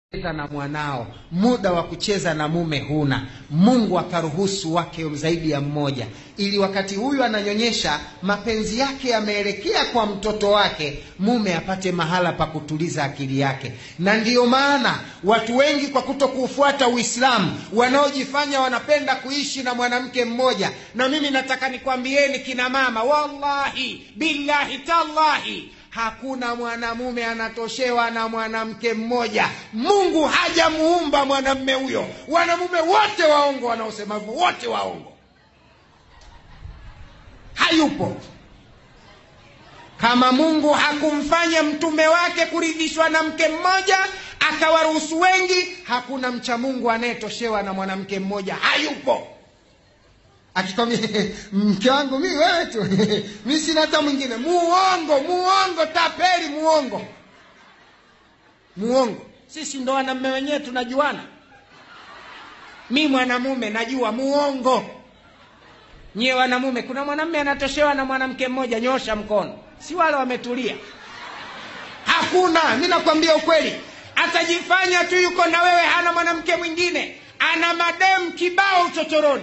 na mwanao, muda wa kucheza na mume huna. Mungu akaruhusu wake zaidi ya mmoja, ili wakati huyu ananyonyesha mapenzi yake yameelekea kwa mtoto wake, mume apate mahala pa kutuliza akili yake. Na ndiyo maana watu wengi kwa kutokufuata Uislamu wanaojifanya wanapenda kuishi na mwanamke mmoja. Na mimi nataka nikwambieni kina mama, wallahi billahi tallahi, hakuna mwanamume anatoshewa na mwanamke mmoja. Mungu hajamuumba mwanamume huyo. Wanamume wote waongo wanaosema hivyo, wote waongo. Hayupo. Kama Mungu hakumfanya mtume wake kuridhishwa na mke mmoja akawaruhusu wengi, hakuna mcha Mungu anayetoshewa na mwanamke mmoja. Hayupo. Akikwambia mke wangu mimi wewe tu, mimi sina hata mwingine, muongo, tapeli, muongo. Sisi ndo wanaume wenyewe tunajuana. Mimi mwanamume najua muongo. Nyie wanamume, kuna mwanamume anatoshewa na mwanamke mmoja? Nyosha mkono. Si wale wametulia. Hakuna. Mimi nakwambia ukweli. Atajifanya tu yuko na wewe, hana mwanamke mwingine. Ana madem kibao uchochoroni.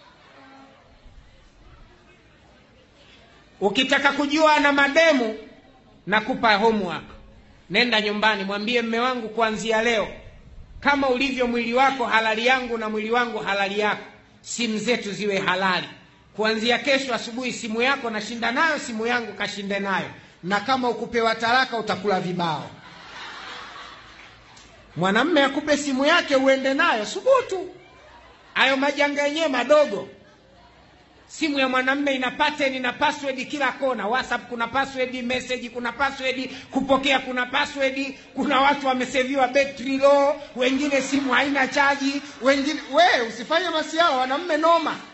Ukitaka kujua ana mademu, nakupa homework. Nenda nyumbani, mwambie mume wangu, kuanzia leo, kama ulivyo mwili wako halali yangu na mwili wangu halali yako, simu zetu ziwe halali. Kuanzia kesho asubuhi simu yako nashinda nayo, simu yangu kashinde nayo. Na kama ukupewa talaka utakula vibao. Mwanamume akupe simu yake uende nayo, subutu. Hayo majanga yenyewe madogo. Simu ya mwanamume ina pattern, ina password kila kona. WhatsApp kuna password, message kuna password, kupokea kuna password. Kuna watu wameseviwa battery low, wengine simu haina chaji, wengine. Wewe usifanye masiao, wanamume noma.